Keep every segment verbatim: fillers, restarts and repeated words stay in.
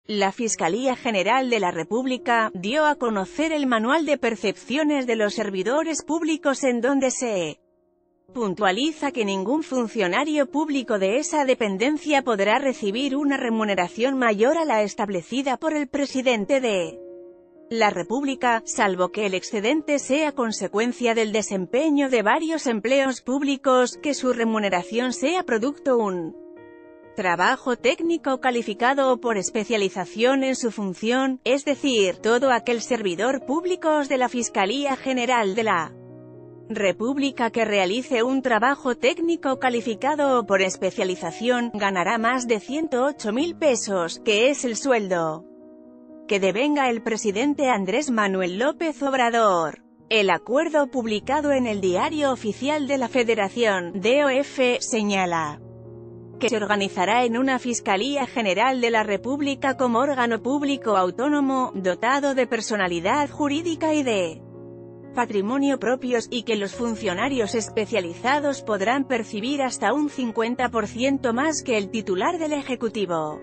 La Fiscalía General de la República dio a conocer el Manual de Percepciones de los Servidores Públicos, en donde se puntualiza que ningún funcionario público de esa dependencia podrá recibir una remuneración mayor a la establecida por el presidente de la República, salvo que el excedente sea consecuencia del desempeño de varios empleos públicos, que su remuneración sea producto un trabajo técnico calificado o por especialización en su función, es decir, todo aquel servidor público de la Fiscalía General de la República que realice un trabajo técnico calificado o por especialización, ganará más de ciento ocho mil pesos, que es el sueldo que devenga el presidente Andrés Manuel López Obrador. El acuerdo publicado en el Diario Oficial de la Federación, D O F, señala que se organizará en una Fiscalía General de la República como órgano público autónomo, dotado de personalidad jurídica y de patrimonio propios, y que los funcionarios especializados podrán percibir hasta un cincuenta por ciento más que el titular del Ejecutivo.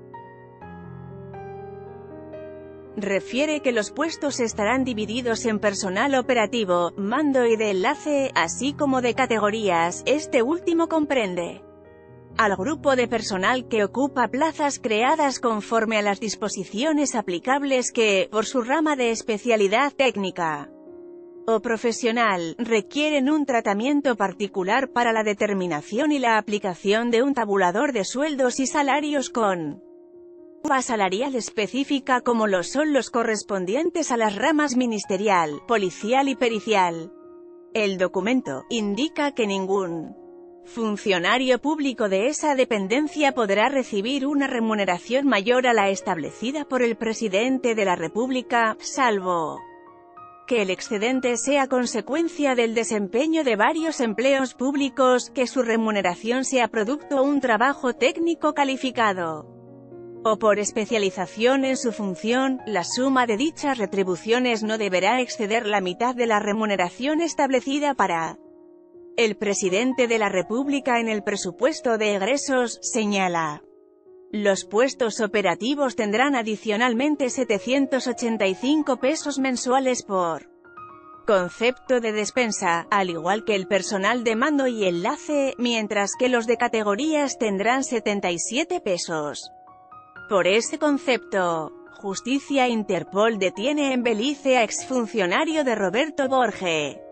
Refiere que los puestos estarán divididos en personal operativo, mando y de enlace, así como de categorías. Este último comprende al grupo de personal que ocupa plazas creadas conforme a las disposiciones aplicables que, por su rama de especialidad técnica o profesional, requieren un tratamiento particular para la determinación y la aplicación de un tabulador de sueldos y salarios con curva salarial específica, como lo son los correspondientes a las ramas ministerial, policial y pericial. El documento indica que ningún funcionario público de esa dependencia podrá recibir una remuneración mayor a la establecida por el presidente de la República, salvo que el excedente sea consecuencia del desempeño de varios empleos públicos, que su remuneración sea producto de un trabajo técnico calificado o por especialización en su función. La suma de dichas retribuciones no deberá exceder la mitad de la remuneración establecida para el presidente de la República en el presupuesto de egresos, señala. Los puestos operativos tendrán adicionalmente setecientos ochenta y cinco pesos mensuales por concepto de despensa, al igual que el personal de mando y enlace, mientras que los de categorías tendrán setenta y siete pesos. Por este concepto, Justicia Interpol detiene en Belice a exfuncionario de Roberto Borge.